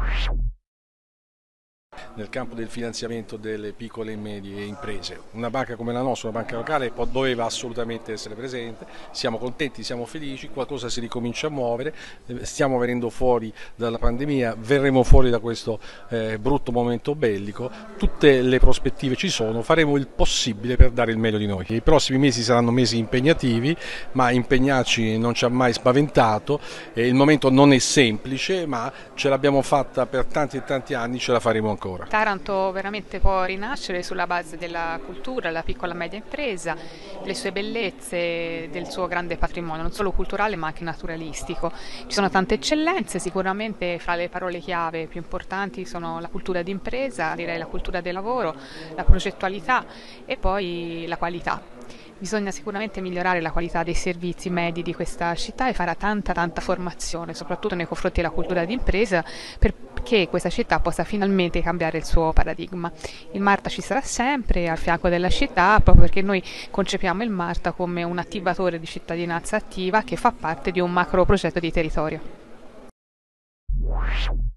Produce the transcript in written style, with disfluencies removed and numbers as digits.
nel campo del finanziamento delle piccole e medie imprese. Una banca come la nostra, una banca locale, doveva assolutamente essere presente, siamo contenti, siamo felici, qualcosa si ricomincia a muovere, stiamo venendo fuori dalla pandemia, verremo fuori da questo brutto momento bellico, tutte le prospettive ci sono, faremo il possibile per dare il meglio di noi. I prossimi mesi saranno mesi impegnativi, ma impegnarci non ci ha mai spaventato, il momento non è semplice, ma ce l'abbiamo fatta per tanti e tanti anni, ce la faremo ancora. Taranto veramente può rinascere sulla base della cultura, la piccola e media impresa, le sue bellezze, del suo grande patrimonio, non solo culturale ma anche naturalistico. Ci sono tante eccellenze, sicuramente fra le parole chiave più importanti sono la cultura d'impresa, direi la cultura del lavoro, la progettualità e poi la qualità. Bisogna sicuramente migliorare la qualità dei servizi medi di questa città e fare tanta formazione, soprattutto nei confronti della cultura d'impresa, perché questa città possa finalmente cambiare il suo paradigma. Il Marta ci sarà sempre al fianco della città, proprio perché noi concepiamo il Marta come un attivatore di cittadinanza attiva che fa parte di un macro progetto di territorio.